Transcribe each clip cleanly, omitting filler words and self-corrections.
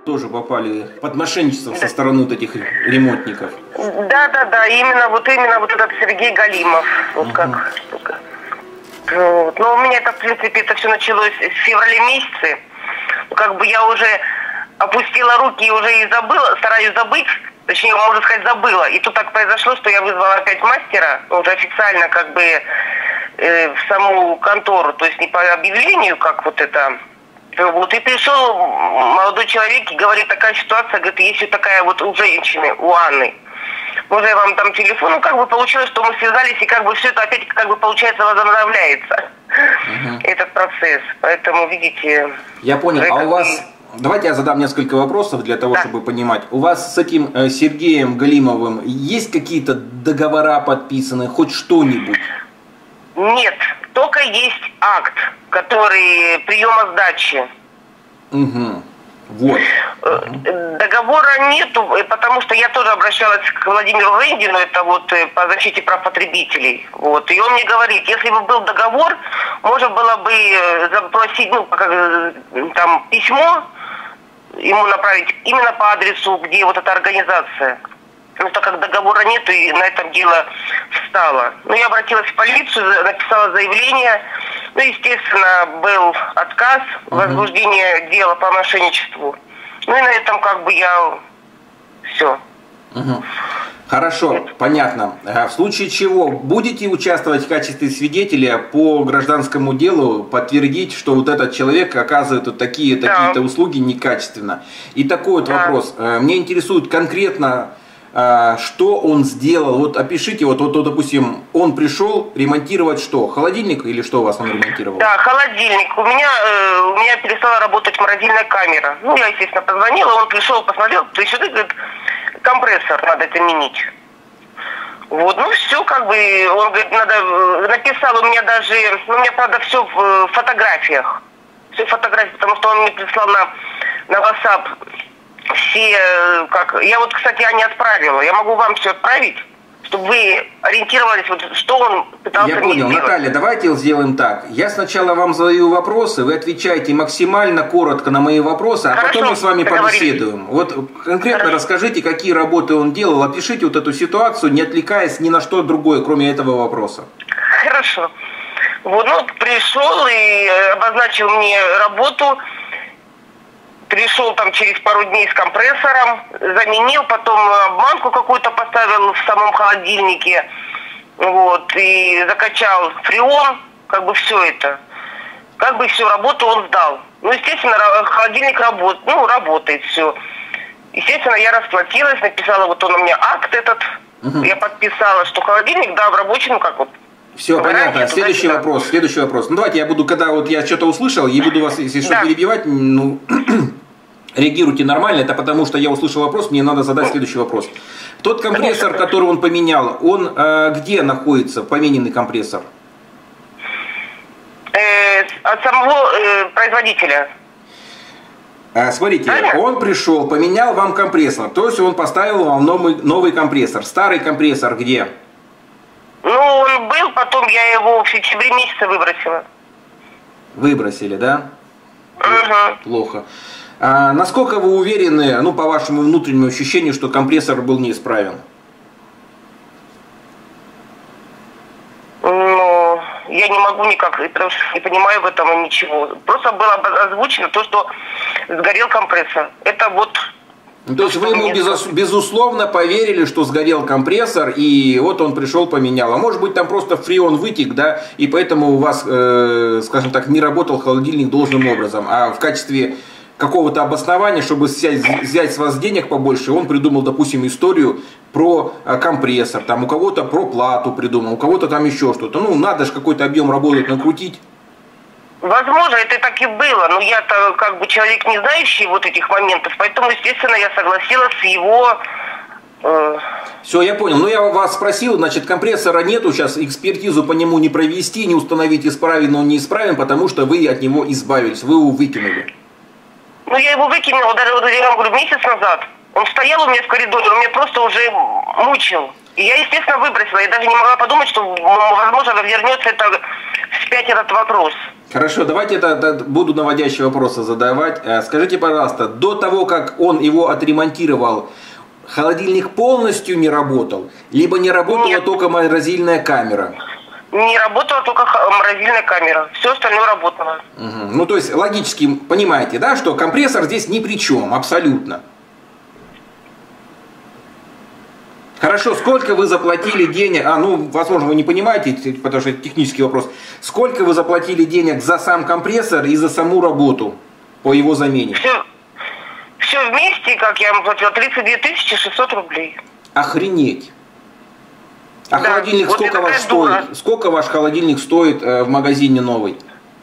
тоже попали под мошенничество со стороны вот этих ремонтников. Да, именно вот этот Сергей Галимов. Вот как. Вот. Но у меня это, в принципе, это все началось в феврале месяце. Как бы я уже опустила руки и уже и забыла, стараюсь забыть. Точнее, можно сказать, забыла. И тут так произошло, что я вызвала опять мастера, уже официально как бы в саму контору, то есть не по объявлению, как вот это. Вот, и пришел молодой человек и говорит, такая ситуация, говорит, есть вот такая вот у женщины, у Анны. Может, я вам дам телефон. Ну, как бы получилось, что мы связались, и как бы все это опять, как бы, получается, возобновляется, этот процесс. Поэтому, видите... Я понял. А у вас... Давайте я задам несколько вопросов для того, чтобы понимать. У вас с этим Сергеем Галимовым есть какие-то договора подписаны, хоть что-нибудь? Нет, только есть акт, который приема сдачи. Угу. Вот. Договора нету, потому что я тоже обращалась к Владимиру Рындину, это вот по защите прав потребителей. Вот. И он мне говорит, если бы был договор, можно было бы запросить, ну, там, письмо ему направить именно по адресу, где вот эта организация. Но так как договора нету, и на этом дело встало. Ну, я обратилась в полицию, написала заявление. Ну, естественно, был отказ, возбуждение дела по мошенничеству. Ну, и на этом как бы я... Все. Хорошо, понятно. В случае чего будете участвовать в качестве свидетеля по гражданскому делу, подтвердить, что вот этот человек оказывает вот такие-то услуги некачественно. И такой вот вопрос. Мне интересует конкретно, что он сделал. Вот опишите, вот, допустим, он пришел ремонтировать что? Холодильник или что у вас он ремонтировал? Да, холодильник. У меня перестала работать морозильная камера. Ну, я, естественно, позвонила, он пришел, посмотрел, то есть, говорит, компрессор надо заменить. Вот, ну все, как бы, он говорит, написал у меня даже, ну, у меня, правда, все в фотографиях. Все в фотографиях, потому что он мне прислал на WhatsApp все, я вот, кстати, я не отправила. Я могу вам все отправить, чтобы вы ориентировались, вот, что он пытался Я понял, Наталья, давайте сделаем так. Я сначала вам задаю вопросы, вы отвечаете максимально коротко на мои вопросы, а потом мы с вами побеседуем. Вот конкретно расскажите, какие работы он делал, опишите вот эту ситуацию, не отвлекаясь ни на что другое, кроме этого вопроса. Хорошо. Вот, ну, пришел и обозначил мне работу. Пришел там через пару дней с компрессором, заменил, потом обманку какую-то поставил в самом холодильнике, вот, и закачал фреон, как бы все это. Как бы всю работу он сдал. Ну, естественно, холодильник работает все. Естественно, я расплатилась, написала, вот он у меня акт этот, я подписала, что холодильник, да, в рабочем, ну, как вот. Все, понятно. Следующий вопрос. Ну, давайте я буду, когда вот я что-то услышал, я буду вас, если что, перебивать, ну, реагируйте нормально, это потому что я услышал вопрос, мне надо задать следующий вопрос. Тот компрессор, который он поменял, он где находится, помененный компрессор? От самого производителя. Смотрите, он пришел, поменял вам компрессор, то есть он поставил вам новый компрессор. Старый компрессор где? Ну, он был, потом я его в сентябре месяце выбросила. Выбросили, да? Угу. Плохо. А насколько вы уверены, ну, по вашему внутреннему ощущению, что компрессор был неисправен? Ну, я не могу никак, потому что не понимаю в этом ничего. Просто было озвучено то, что сгорел компрессор. Это вот... То есть вы ему безусловно поверили, что сгорел компрессор, и вот он пришел, поменял. А может быть там просто фреон вытек, да, и поэтому у вас, скажем так, не работал холодильник должным образом. А в качестве какого-то обоснования, чтобы взять с вас денег побольше, он придумал, допустим, историю про компрессор, там у кого-то про плату придумал, у кого-то там еще что-то. Ну, надо же какой-то объем работать накрутить. Возможно, это так и было, но я-то как бы человек, не знающий вот этих моментов, поэтому, естественно, я согласилась с его... Все, я понял. Ну, я вас спросил, значит, компрессора нету, сейчас экспертизу по нему не провести, не установить, исправен он, неисправен, потому что вы от него избавились, вы его выкинули. Ну, я его выкинула даже, вот, я вам говорю, месяц назад. Он стоял у меня в коридоре, он меня просто уже мучил. И я, естественно, выбросила. Я даже не могла подумать, что, возможно, вернется это в вспять этот вопрос. Хорошо, давайте буду наводящие вопросы задавать. Скажите, пожалуйста, до того, как он его отремонтировал, холодильник полностью не работал? Либо не работала Нет. только морозильная камера? Не работала только морозильная камера. Все остальное работало. Угу. Ну, то есть, логически понимаете, да, что компрессор здесь ни при чем, абсолютно. Хорошо, сколько вы заплатили денег, возможно, вы не понимаете, потому что это технический вопрос, сколько вы заплатили денег за сам компрессор и за саму работу по его замене? Все вместе, как я ему платила, 32 600 рублей. Охренеть. А да, холодильник вот сколько ваш стоит? Сколько ваш холодильник стоит в магазине новый?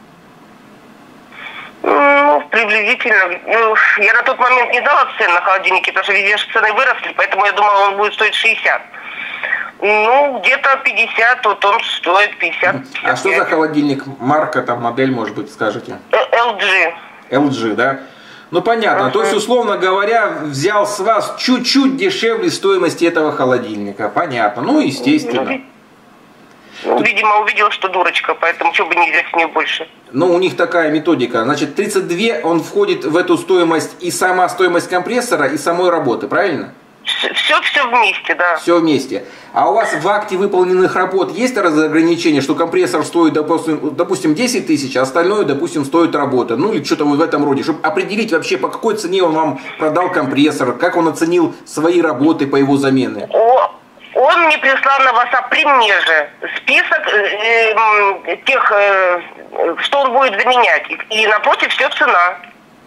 Ну, приблизительно. Я на тот момент не знала цен на холодильники, потому что везде цены выросли, поэтому я думала, он будет стоить 60. Ну, где-то 50, вот он стоит 50. А что за холодильник? Марка, там, модель, может быть, скажете? LG. LG, да? Ну, понятно. То есть, условно говоря, взял с вас чуть-чуть дешевле стоимости этого холодильника. Понятно. Ну, естественно. Ну, видимо, увидел, что дурочка, поэтому что бы не взять с нее больше. Ну, у них такая методика. Значит, 32, он входит в эту стоимость и сама стоимость компрессора, и самой работы, правильно? Все вместе, да. Все вместе. А у вас в акте выполненных работ есть разограничение, что компрессор стоит, допустим, 10 тысяч, а остальное, допустим, стоит работа? Ну, или что-то вот в этом роде. Чтобы определить вообще, по какой цене он вам продал компрессор, как он оценил свои работы по его замене. Он мне прислал на WhatsApp при мне же список тех, что он будет заменять. И напротив все цена.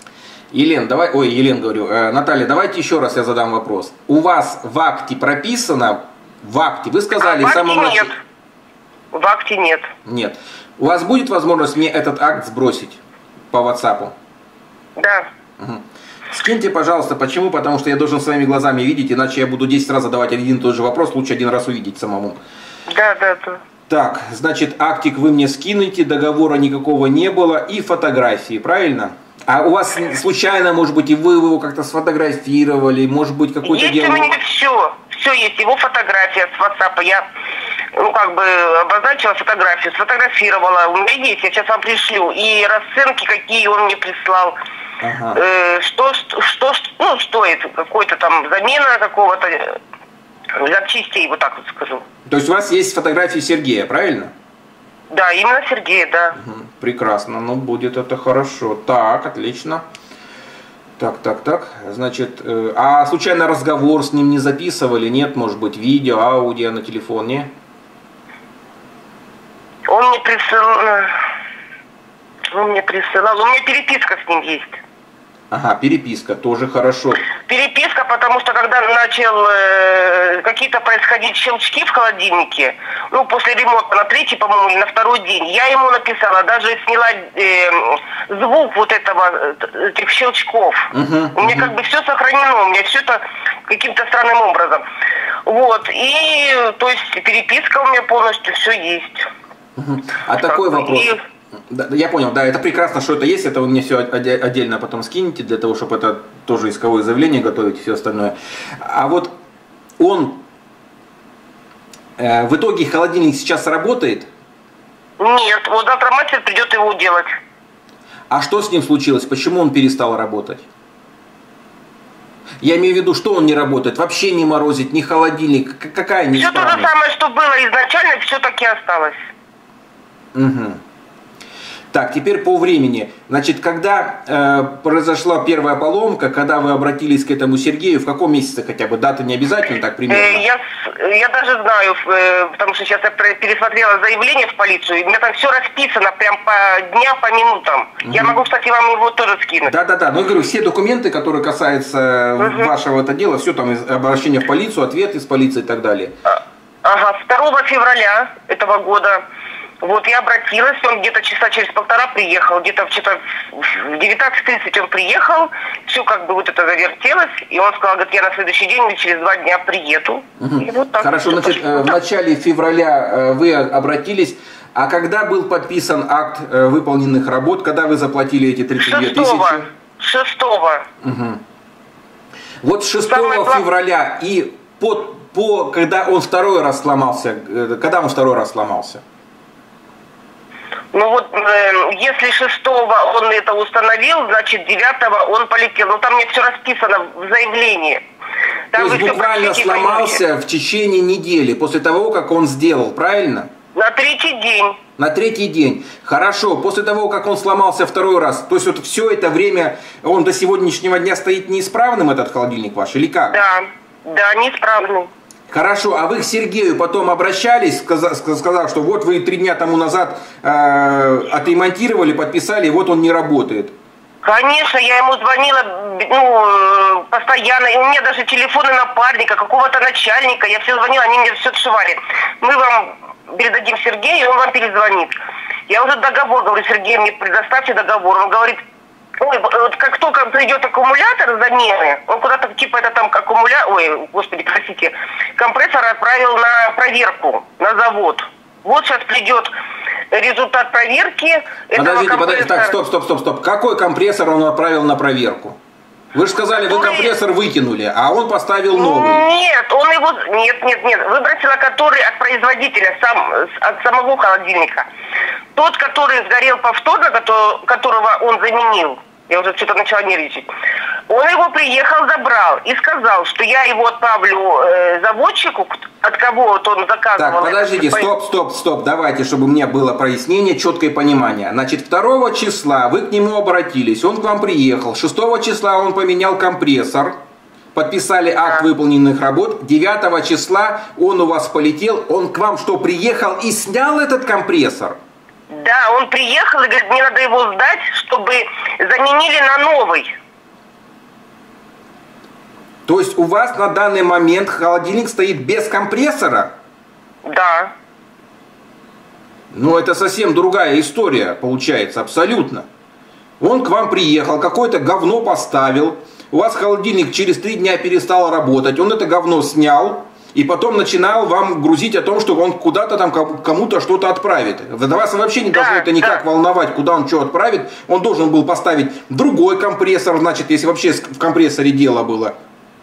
Наталья, давайте еще раз я задам вопрос. У вас в акте прописано, вы сказали... В акте нет. В акте нет. Нет. У вас будет возможность мне этот акт сбросить по WhatsApp? Да. Угу. Скиньте, пожалуйста, почему? Потому что я должен своими глазами видеть, иначе я буду 10 раз задавать один и тот же вопрос, лучше один раз увидеть самому. Да. Так, значит, актик вы мне скинете, договора никакого не было и фотографии, правильно? А у вас случайно, может быть, и вы его как-то сфотографировали, может быть, какой-то есть у меня все есть, его фотография с WhatsApp, я, обозначила фотографию, сфотографировала, у меня есть, я сейчас вам пришлю, и расценки, какие он мне прислал. Ага. Что стоит, какой-то там замена какого-то запчастей, вот так вот скажу. То есть у вас есть фотографии Сергея, правильно? Да, именно Сергея, да. Угу. Прекрасно, ну будет это хорошо. Так, отлично. Так. Значит, а случайно разговор с ним не записывали? Нет, может быть, видео, аудио на телефоне? Он мне присылал, у меня переписка с ним есть. Ага, переписка, тоже хорошо. Переписка, потому что когда начал какие-то происходить щелчки в холодильнике, после ремонта на третий, по-моему, или на второй день, я ему написала, даже сняла звук этих щелчков. У меня все сохранено, у меня все это каким-то странным образом. Вот, и то есть переписка у меня полностью, все есть. А такой вопрос. Да, я понял, да, это прекрасно, что это есть, это вы мне все отдельно потом скинете, для того, чтобы это тоже исковое заявление готовить и все остальное. А вот он, в итоге холодильник сейчас работает? Нет, вот завтра мастер придет его делать. А что с ним случилось? Почему он перестал работать? Я имею в виду, что он не работает, вообще не морозит, ни холодильник, какая неисправность? Все то же самое, что было изначально, все таки осталось. Угу. Так, теперь по времени. Значит, когда произошла первая поломка, когда вы обратились к этому Сергею, в каком месяце хотя бы? Дата не обязательно, так примерно? Я даже знаю, потому что сейчас я пересмотрела заявление в полицию, и у меня там все расписано прям по дням, по минутам. Угу. Я могу, кстати, вам его тоже скинуть. Да. Ну, я говорю, все документы, которые касаются вашего дела, все там, обращение в полицию, ответ из полиции и так далее. Ага, 2 февраля этого года. Вот, я обратилась, он где-то часа через полтора приехал, где-то в 19:30 он приехал, все это завертелось, и он сказал, говорит, я на следующий день или через 2 дня приеду. Угу. И вот так. Хорошо, значит, в начале февраля вы обратились, а когда был подписан акт выполненных работ, когда вы заплатили эти 32 тысячи? 6-го. Угу. Вот 6 февраля и когда он второй раз сломался, Ну вот, если 6-го он это установил, значит 9-го он полетел. Ну там мне все расписано в заявлении. Там то есть буквально сломался в течение недели после того, как он сделал, правильно? На 3-й день. На 3-й день. Хорошо. После того, как он сломался второй раз, то есть вот все это время он до сегодняшнего дня стоит неисправным, этот холодильник ваш, или как? Да, неисправный. Хорошо, а вы к Сергею потом обращались, сказав, что вот вы 3 дня тому назад отремонтировали, подписали, и вот он не работает? Конечно, я ему звонила, постоянно, и у меня даже телефоны напарника, какого-то начальника, я все звонила, они мне все отшивали. Мы вам передадим Сергею, и он вам перезвонит. Я уже договор говорю, Сергей, мне предоставьте договор. Он говорит, ой, вот как только придет аккумулятор замены, он куда-то типа это там аккумулятор, ой, господи, простите, компрессор отправил на проверку на завод. Вот сейчас придет результат проверки. Подождите, так, стоп. Какой компрессор он отправил на проверку? Вы же сказали, вы компрессор выкинули, а он поставил новый. Нет, он его... Нет. Выбросила который от производителя, от самого холодильника. Тот, который сгорел повторно, которого он заменил, я уже что-то начала нервничать, он его приехал, забрал и сказал, что я его отправлю заводчику, от кого вот он заказывал. Так, подождите, стоп, давайте, чтобы у меня было прояснение, четкое понимание. Значит, 2 числа вы к нему обратились, он к вам приехал, 6 числа он поменял компрессор, подписали акт выполненных работ, 9 числа он у вас полетел, он к вам что, приехал и снял этот компрессор? Да, он приехал и говорит, мне надо его сдать, чтобы заменили на новый. То есть у вас на данный момент холодильник стоит без компрессора? Да. Ну, это совсем другая история, получается, абсолютно. Он к вам приехал, какое-то говно поставил, у вас холодильник через 3 дня перестал работать, он это говно снял, и потом начинал вам грузить о том, что он куда-то там кому-то что-то отправит. Вас вообще не должно это никак волновать, куда он что отправит. Он должен был поставить другой компрессор, значит, если вообще в компрессоре дело было.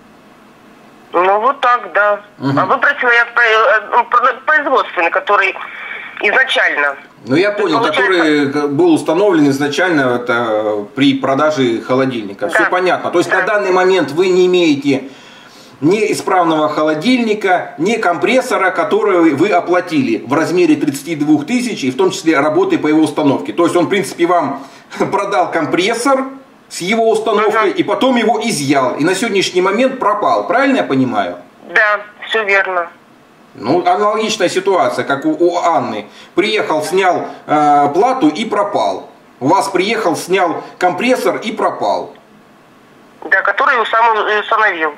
Ну вот так, да. А выбросила я производственный, который изначально. Ну я понял, который был установлен изначально это, при продаже холодильника. Да. Все понятно. То есть на данный момент вы не имеете ни исправного холодильника, ни компрессора, который вы оплатили в размере 32 тысяч, и в том числе работы по его установке. То есть он, в принципе, вам продал компрессор с его установкой, и потом его изъял. И на сегодняшний момент пропал. Правильно я понимаю? Да, все верно. Ну, аналогичная ситуация, как у Анны. Приехал, снял плату и пропал. У вас приехал, снял компрессор и пропал. Да, который сам установил.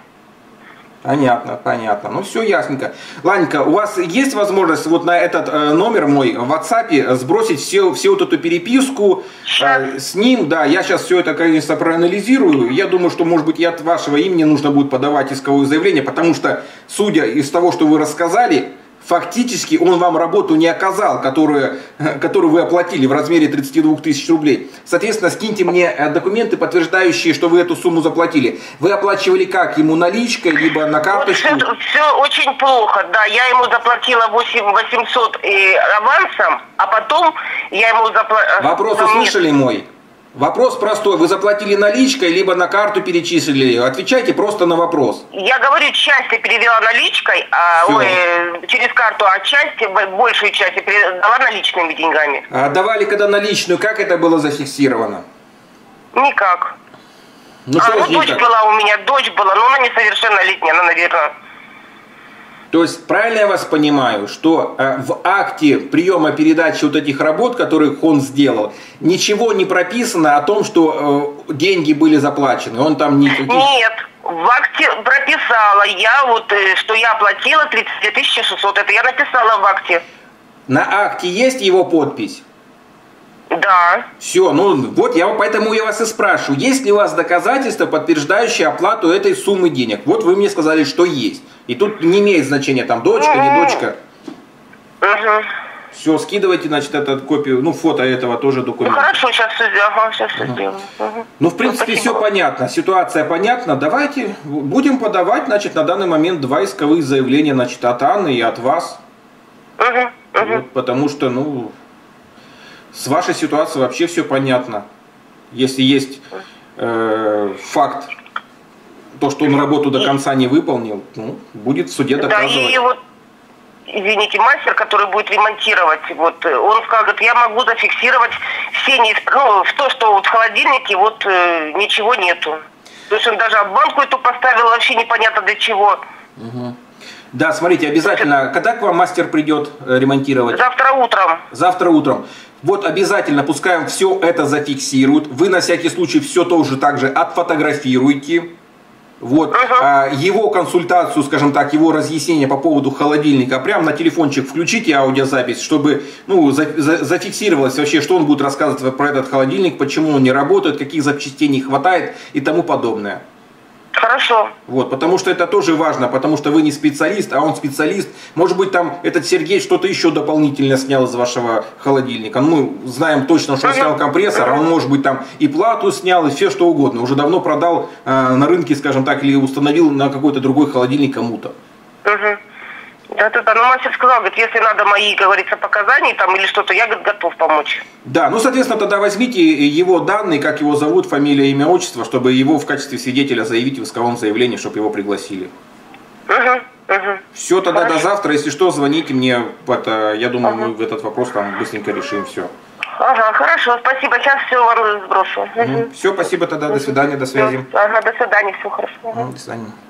Понятно. Ну, все ясненько. Ладненько, у вас есть возможность вот на этот номер мой в WhatsApp сбросить всю вот эту переписку с ним? Да, я сейчас все это, конечно, проанализирую. Я думаю, что, может быть, и от вашего имени нужно будет подавать исковое заявление, потому что, судя из того, что вы рассказали, фактически он вам работу не оказал, которую вы оплатили в размере 32 тысяч рублей. Соответственно, скиньте мне документы, подтверждающие, что вы эту сумму заплатили. Вы оплачивали как? Ему наличкой, либо на карточку? Вот все очень плохо, да. Я ему заплатила 800 авансом, а потом я ему заплатила... Вопрос услышали мой? Вопрос простой. Вы заплатили наличкой, либо на карту перечислили? Отвечайте просто на вопрос. Я говорю, часть я перевела наличкой, через карту, а большую часть я передала наличными деньгами. А отдавали когда наличную, как это было зафиксировано? Никак. Ну, дочь была у меня, но она несовершеннолетняя, она, наверное... То есть, правильно я вас понимаю, что в акте приема передачи вот этих работ, которых он сделал, ничего не прописано о том, что деньги были заплачены? Он там никаких... Нет, в акте прописала что я оплатила 32 600. Это я написала в акте. На акте есть его подпись? Да. Все, вот поэтому я вас и спрашиваю, есть ли у вас доказательства, подтверждающие оплату этой суммы денег? Вот вы мне сказали, что есть. И тут не имеет значения, там, дочка, не дочка. Все, скидывайте, значит, эту копию, фото этого тоже документа. Ну, хорошо, сейчас все сделаю. Ну, в принципе, все понятно, ситуация понятна. Давайте будем подавать, значит, на данный момент 2 исковых заявления, значит, от Анны и от вас. Вот, потому что, С вашей ситуацией вообще все понятно. Если есть факт, то, что он работу до конца не выполнил, ну, будет в суде доказывать. Да, и вот, извините, мастер, который будет ремонтировать, вот, он сказал, говорит, я могу зафиксировать все в то, что вот в холодильнике вот ничего нету. То есть он даже банку эту поставил, вообще непонятно для чего. Угу. Да, смотрите, обязательно, когда к вам мастер придет ремонтировать? Завтра утром. Завтра утром. Вот обязательно, пускай он все это зафиксирует. Вы на всякий случай все тоже также отфотографируйте. Вот, его консультацию, скажем так, его разъяснение по поводу холодильника, прямо на телефончик включите аудиозапись, чтобы, ну, зафиксировалось вообще, что он будет рассказывать про этот холодильник, почему он не работает, каких запчастей не хватает и тому подобное. Хорошо. Вот, потому что это тоже важно, потому что вы не специалист, а он специалист. Может быть, там этот Сергей что-то еще дополнительно снял из вашего холодильника. Мы знаем точно, что он снял компрессор, а он, может быть, там и плату снял, и все что угодно. Уже давно продал на рынке, скажем так, или установил на какой-то другой холодильник кому-то. Да, но мастер сказал, говорит, если надо мои, как говорится, показания там или что-то, я, говорит, готов помочь. Да, ну, соответственно, тогда возьмите его данные, как его зовут, фамилия, имя, отчество, чтобы его в качестве свидетеля заявить в исковом заявлении, чтобы его пригласили. Все, тогда до завтра, если что, звоните мне, я думаю, мы этот вопрос там быстренько решим, все. Ага, хорошо, спасибо, сейчас все вам сброшу. Все, спасибо тогда, до свидания, до связи. Ага, до свидания, все хорошо. До свидания.